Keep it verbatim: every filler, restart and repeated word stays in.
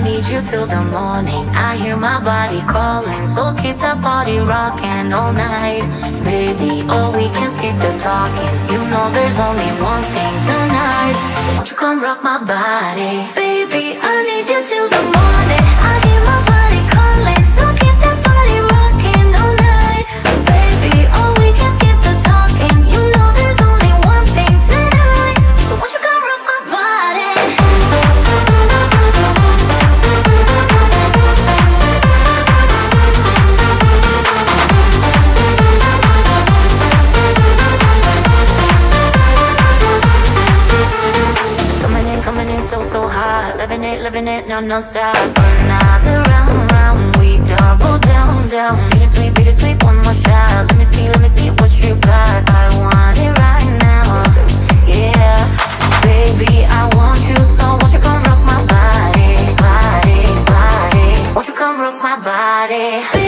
need you till the morning. I hear my body calling, so keep that body rocking all night. Baby, oh, we can skip the talking. You know there's only one thing tonight, so won't you come rock my body? Baby, I need you till the morning. I hear my body calling, so keep that body rocking all night. Baby, oh, we can skip the talking. You know there's only one thing tonight, so won't you come rock my body? Coming in, coming in so, so hot. Living it, living it, no, no stop. Another round, round, we double down, down. Beat it sweet, beat it sweet, one more shot. Let me see, let me see what you got. I want it right now, yeah. Baby, I want you, so won't you come rock my body, body, body. Won't you come rock my body?